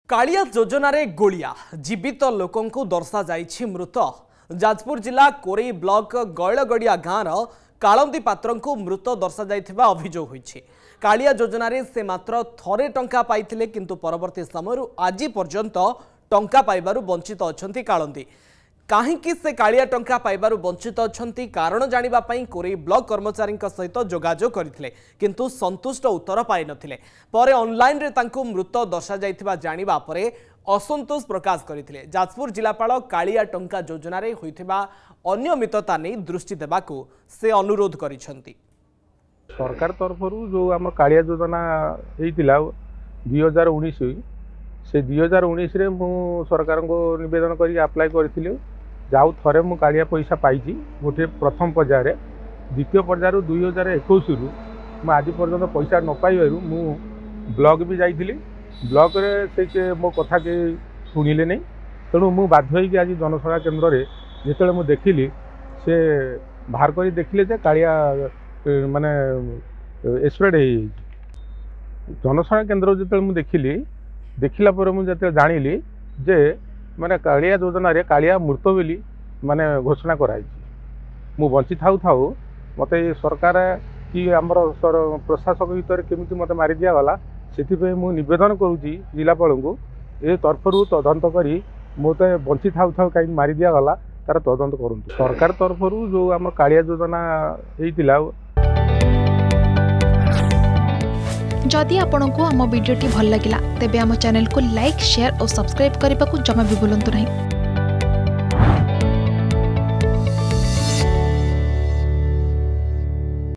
कालिया योजन गोलिया जीवित लोकों दर्शा जाइछि मृत। जाजपुर जिला कोरेई ब्लॉक गैलगड़िया गाँव कालंदी पात्र को मृत दर्शा जाइथिबा अभियोग होइछि। कालिया योजन से मात्र थरे टंका पाइथिले किंतु परवर्ती समय आज पर्यंत टंका पाइबारु वंचित अछंती कालंदी। काहींकि से कालिया टंका पाइबारु वंचित अछंती कारण जानिबा पई कोरेई ब्लॉक कर्मचारी सहित जोगाजोग करथिले किंतु संतुष्ट उत्तर पाइ नथिले। परे ऑनलाइन रे तांकु मृत दर्शा जाइथिबा जानिबा परे असंतोष प्रकाश करथिले। जाजपुर जिलापाल कालिया टंका योजन रे होइथिबा अनियमितता नै दृष्टि देबाकू से अनुरोध करिसंती। सरकार तरफ जो आम कालिया योजना होइतिला 2019 से 2019 रे मु सरकार को निवेदन करी अप्लाई करथिलु। जाऊ थरे मु कालिया पैसा पाइछि गोटे प्रथम पर्यायर रे। द्वितीय पर्यायर 2021 रु मु आज पर्यंत पैसा न पाइबारु मु ब्लॉक भी जाइथिली। ब्लॉक रे से मो कथा के सुनिले नहीं, तेणु मु बाध्य होइकि आज जनसेवा केन्द्र रे जेतेले मु देखिली से बाहर करी देखिले जे कालिया माने एक्सप्रेड है। जनसेवा केन्द्र जेतेले मु देखिला पर मुझे जानिली जे माने कालिया योजना रे कालिया मृत बोली माने घोषणा कराई। मु बंची थाउ थाउ मते सरकार कि आमर प्रशासक भीतर केमिति मते मारि दिया गला सेति मु निवेदन करूची जिलापाल को ए तरफरु तदंत करी मते बंची थाउ थाउ काई मारि दिया गला तार तदंत करंतु। सरकार तरफरु जो आम कालिया योजना हेतिला। जदि आपंक आम भिडी भल लगा तेब आम चैनल को लाइक शेयर और सब्सक्राइब करने को जमा भी भूलु नहीं।